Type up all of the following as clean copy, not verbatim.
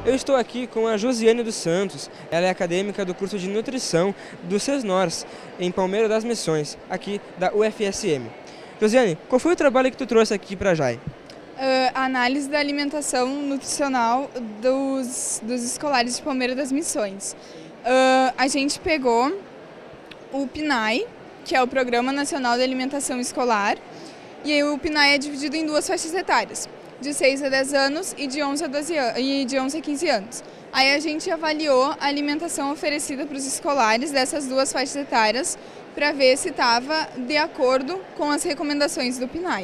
Eu estou aqui com a Josiane dos Santos. Ela é acadêmica do curso de nutrição do SESNORS, em Palmeira das Missões, aqui da UFSM. Josiane, qual foi o trabalho que tu trouxe aqui para a JAI? A análise da alimentação nutricional dos escolares de Palmeira das Missões. A gente pegou o PNAE, que é o Programa Nacional de Alimentação Escolar, e aí o PNAE é dividido em duas faixas etárias, de 6 a 10 anos e de 11 a 15 anos. Aí a gente avaliou a alimentação oferecida para os escolares dessas duas faixas etárias para ver se estava de acordo com as recomendações do PNAE.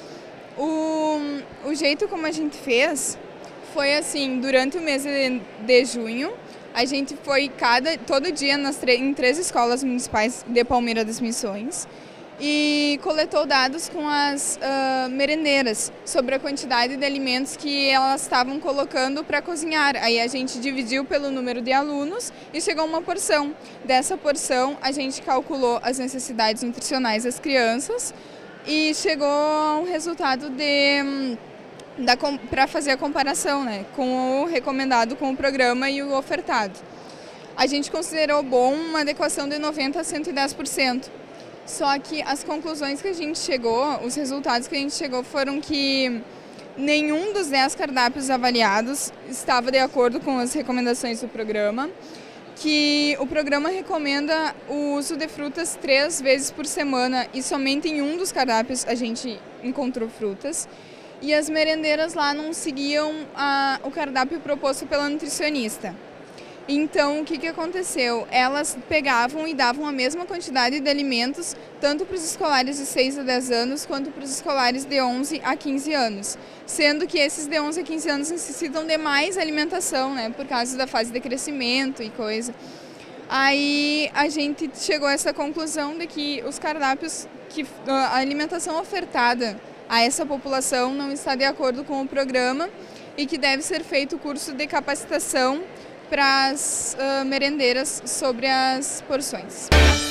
O jeito como a gente fez foi assim, durante o mês de junho, a gente foi todo dia em 3 escolas municipais de Palmeira das Missões e coletou dados com as merendeiras sobre a quantidade de alimentos que elas estavam colocando para cozinhar. Aí a gente dividiu pelo número de alunos e chegou a uma porção. Dessa porção a gente calculou as necessidades nutricionais das crianças e chegou a um resultado para fazer a comparação, né, com o recomendado com o programa e o ofertado. A gente considerou bom uma adequação de 90% a 110%. Só que as conclusões que a gente chegou, os resultados que a gente chegou foram que nenhum dos 10 cardápios avaliados estava de acordo com as recomendações do programa, que o programa recomenda o uso de frutas 3 vezes por semana e somente em um dos cardápios a gente encontrou frutas. E as merendeiras lá não seguiam o cardápio proposto pela nutricionista. Então, o que aconteceu? Elas pegavam e davam a mesma quantidade de alimentos, tanto para os escolares de 6 a 10 anos, quanto para os escolares de 11 a 15 anos. Sendo que esses de 11 a 15 anos necessitam de mais alimentação, né, por causa da fase de crescimento e coisa. Aí a gente chegou a essa conclusão de que os cardápios, a alimentação ofertada a essa população não está de acordo com o programa e que deve ser feito curso de capacitação para as merendeiras sobre as porções.